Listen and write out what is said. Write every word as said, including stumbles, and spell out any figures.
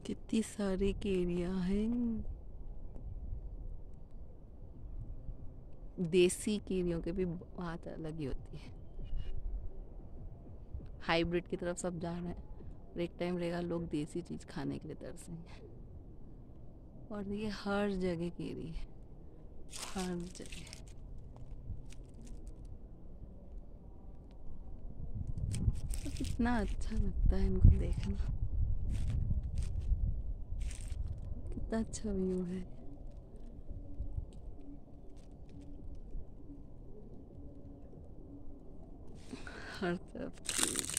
कितनी सारी केरियां हैं। देसी केरियों के भी बात अलग ही होती है। हाइब्रिड की तरफ सब जा रहे हैं, और एक टाइम रहेगा लोग देसी चीज खाने के लिए तरसेंगे। और ये हर जगह केरी है, हर जगह। तो कितना अच्छा लगता है इनको देखना, कितना अच्छा व्यू है। हर तरफ केरी।